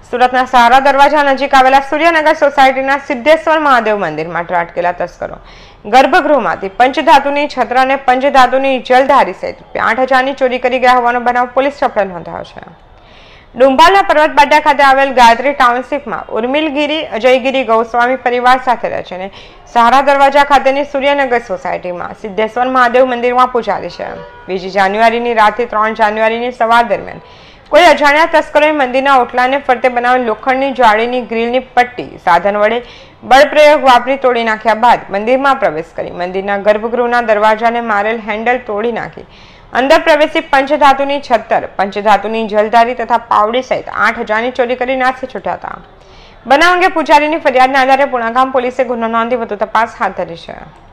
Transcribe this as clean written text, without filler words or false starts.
સુરતના સહારા દરવાજા નજીક આવેલા સૂર્યનગર સોસાયટીના સિદ્ધેશ્વર મહાદેવ મંદિરમાં ત્રાટકેલા તસ્કરો ગર્ભગૃહમાંથી પંચધાતુની છત્ર અને પંચધાતુની જલધારી સહિત ₹8,000ની ચોરી કરી ગયા હોવાનો બનાવ પોલીસ સફળ નોંધાયો છે। ડુંભાલના પર્વત બાટા ખાતે આવેલ ગાયત્રી ટાઉનશીપમાં ઉર્મિલગીરી અજયગીરી ગૌસ્વામી પરિવાર સાથે રહે છે અને સહારા દરવાજા ખાતેની સૂર્યનગર સોસાયટીમાં સિદ્ધેશ્વર મહાદેવ મંદિરમાં પૂજારી છે। 2 જાન્યુઆરીની રાતથી 3 જાન્યુઆરીની સવાર દરમિયાન કોઈ અજાણ્યા તસ્કરોએ મંદિરના ઓટલાને ફરતે બનાવેલ લોખંડની જાળીની ગ્રીલની પટ્ટી સાધન વડે બળપ્રયોગ વાપરી તોડી નાખ્યા બાદ મંદિરમાં પ્રવેશ કરી મંદિરના ગર્ભગૃહના દરવાજાને મારેલ હેન્ડલ તોડી નાખી અંદર પ્રવેશી પંચધાતુની છત્તર, પંચધાતુની જલધારી તથા પાવડી સહિત 8,000ની ચોરી કરી નાસી છૂટ્યા હતા। બનાવ અંગે પૂજારીની ફરિયાદના આધારે પુણાગામ પોલીસે ગુનો નોંધી વધુ તપાસ હાથ ધરી છે।